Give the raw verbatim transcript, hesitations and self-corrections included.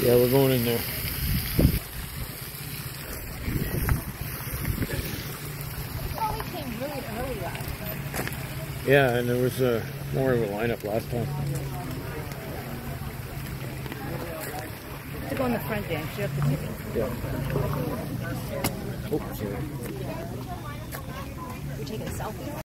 Yeah, we're going in there. Oh, we came really early last time. Yeah, and there was uh, more of a lineup last time. To go in the front dance, you have to take it. Yeah. Oh, sorry. You're taking a selfie?